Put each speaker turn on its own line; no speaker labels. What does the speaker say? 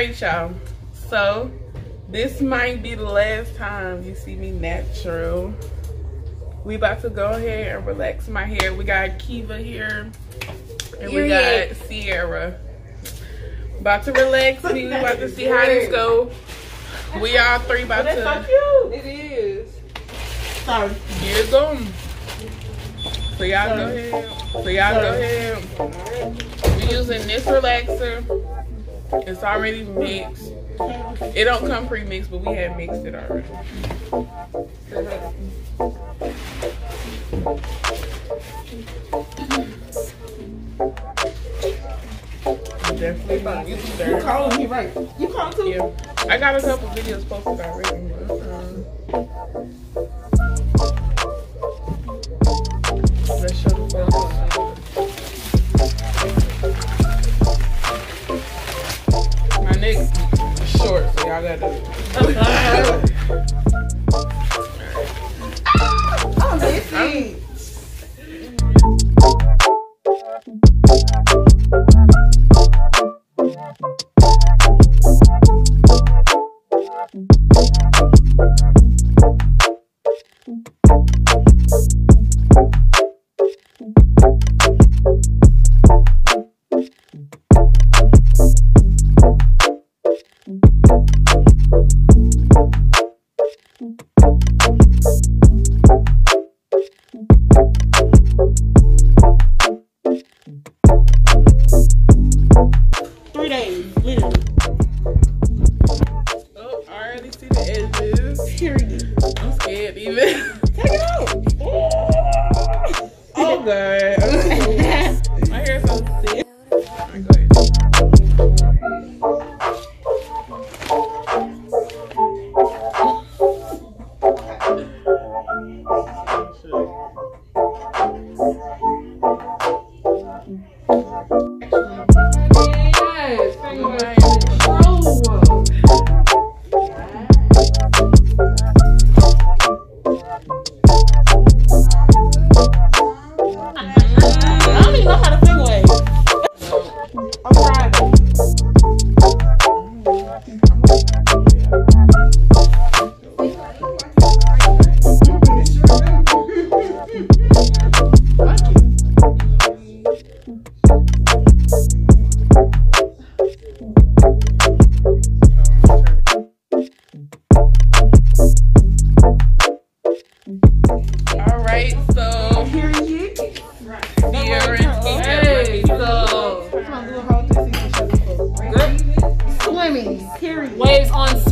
Alright, y'all. So this might be the last time you see me natural. We about to go ahead and relax my hair. We got Kiva here and we got Sierra. About to relax me. We about to see how this go. We all three about to.
That's so cute. It is. Sorry.
Here it goes. So y'all go ahead. We're using this relaxer. It's already mixed. It don't come pre-mixed, but we had mixed it already. Definitely not. You
calling me right? You calling too?
Yeah. I got a couple videos posted already. Let's show the photos. My neck is short, so y'all gotta.
Oh, this is.
Waves on